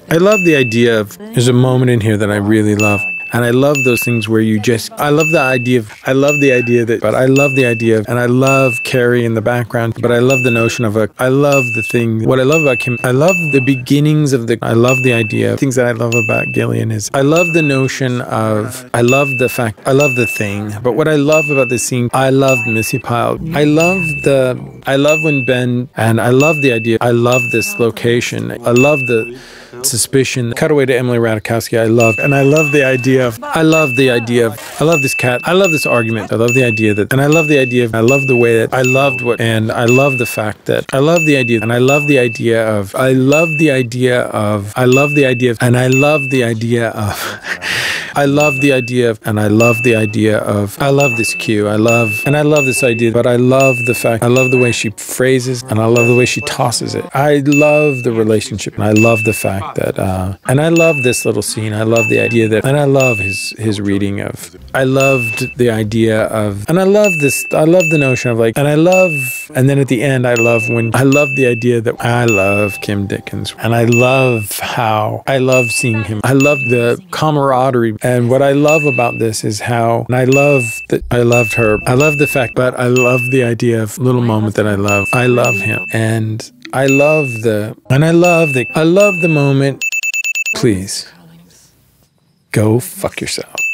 I love the idea of, there's a moment in here that I really love. And I love those things where you just, I love the idea of, I love the idea that, but I love the idea of, and I love Carrie in the background, but I love the notion of I love the thing, what I love about Kim, I love the beginnings of I love the idea, things that I love about Gillian is, I love the notion of, I love the fact, I love the thing, but what I love about this scene, I love Missy Pyle. I love when Ben, and I love the idea, I love this location, I love the suspicion. Cut away to Emily Ratajkowski, I love, and I love the idea of, I love this cat, I love this argument, I love the idea that, and I love the idea of, I love the way that, I loved what, and I love the fact that, I love the idea, and I love the idea of, I love the idea of, I love the idea of, and I love the idea of, I love the idea of, and I love the idea of, I love this cue, I love this idea, but I love the fact, I love the way she phrases, and I love the way she tosses it. I love the relationship, and I love the fact that, and I love this little scene, I love the idea that, and I love his reading of, I loved the idea of, and I love this, I love the notion of like, and I love, and then at the end I love the idea that I love Kim Dickens, and I love how, I love seeing him, I love the camaraderie. And what I love about this is how, and I love that I loved her. I love the fact, but I love the idea of little moment that I love him. And I love the moment. Please go fuck yourself.